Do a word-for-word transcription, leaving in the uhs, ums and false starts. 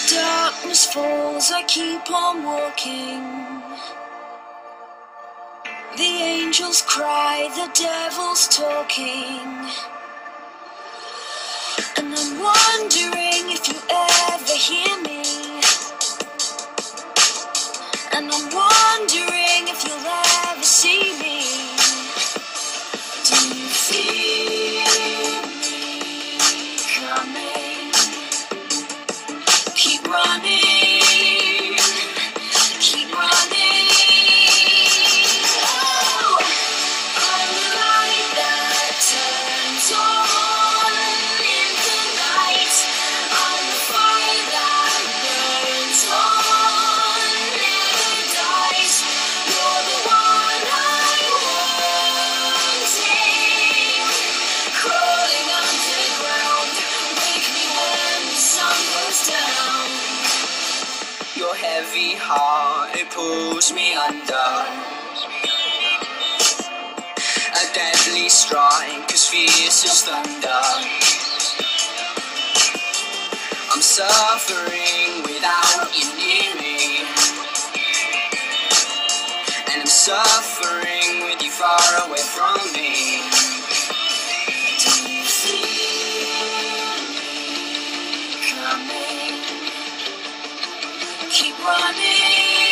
darkness falls, I keep on walking. The angels cry, the devil's talking. And I'm wondering if you ever hear me. And I'm wondering if you'll ever see me. Do you feel me coming? Keep running, keep running. Oh, I'm the light that turns on in the night. I'm the fire that burns on, never dies. You're the one I wanted, crawling underground. Wake me when the sun goes down. Your heavy heart, it pulls me under. A deadly strike, as fierce as thunder. I'm suffering without you near me, and I'm suffering with you far away from me. Do you feel me coming? Keep running.